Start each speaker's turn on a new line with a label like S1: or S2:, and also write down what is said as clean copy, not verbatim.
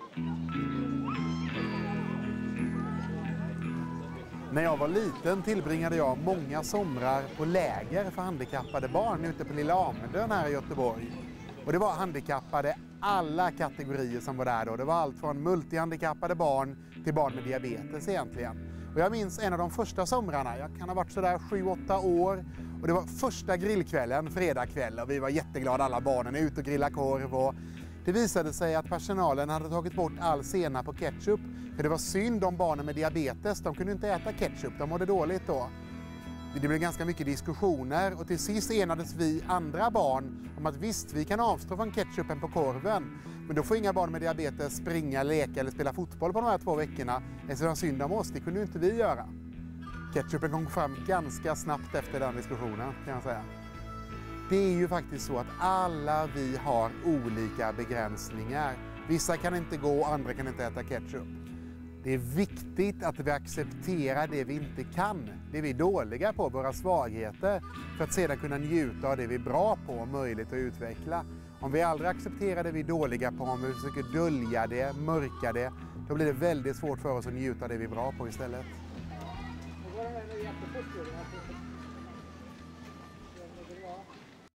S1: När jag var liten tillbringade jag många somrar på läger för handikappade barn ute på Lilla Amundön här i Göteborg. Och det var handikappade alla kategorier som var där då. Det var allt från multihandikappade barn till barn med diabetes egentligen. Och jag minns en av de första somrarna, jag kan ha varit sådär 7-8 år. Och det var första grillkvällen, fredagkväll, och vi var jätteglada, alla barnen är ute och grillar korv. Och det visade sig att personalen hade tagit bort all senap på ketchup. För det var synd om barnen med diabetes, de kunde inte äta ketchup, de mådde dåligt då. Det blev ganska mycket diskussioner och till sist enades vi andra barn om att visst, vi kan avstå från ketchupen på korven. Men då får inga barn med diabetes springa, leka eller spela fotboll på de här 2 veckorna. Det var synd om oss, det kunde ju inte vi göra. Ketchupen kom fram ganska snabbt efter den diskussionen, kan jag säga. Det är ju faktiskt så att alla vi har olika begränsningar. Vissa kan inte gå, andra kan inte äta ketchup. Det är viktigt att vi accepterar det vi inte kan, det vi är dåliga på, våra svagheter, för att sedan kunna njuta av det vi är bra på och möjligt att utveckla. Om vi aldrig accepterar det vi är dåliga på, om vi försöker dölja det, mörka det, då blir det väldigt svårt för oss att njuta av det vi är bra på istället.